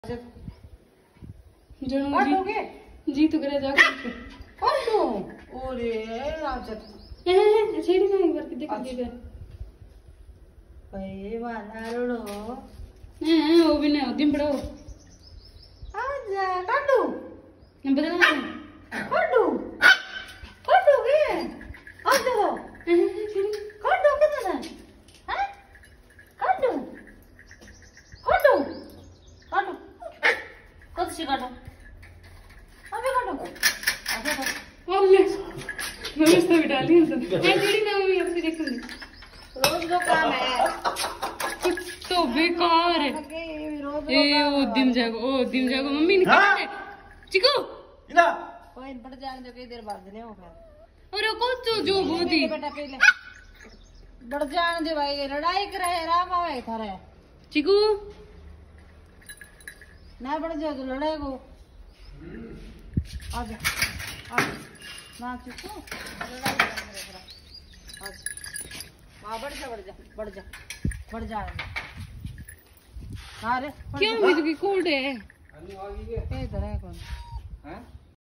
जी तो करे जाओ कौन तू ओरे राजत छेड़ी ना एक बार के देख लीजिए भाई वाला रोड़ो वो भी नहीं दिन पड़ो आजा काटू मैं बदलना काटू काटू के आ देखो काटू कितना है काटू काटू काटू कब से काटू अबे काटू अबे काटू ओले व्यवस्था भी डाली है तो मैं छेड़ी ना मैं अब से देखूंगी रोज का काम है तो बेकार है ए वो दिम जागो मम्मी निकाल दे चिकू इना कोई बढ़ जाने दो कई देर बाद ले हो फिर और को जो बहुत ही बेटा पहले बढ़ जाने दे भाई लड़ाई करे राम आवे थारे चिकू ना बढ़ जाओ तो लड़ाई को आजा आजा ना चिकू लड़ाई करे तेरा आजा हां बढ़ जा हाँ रे क्या हुई तो की कोल्ड है अन्नी आ गई है इधर है कौन हैं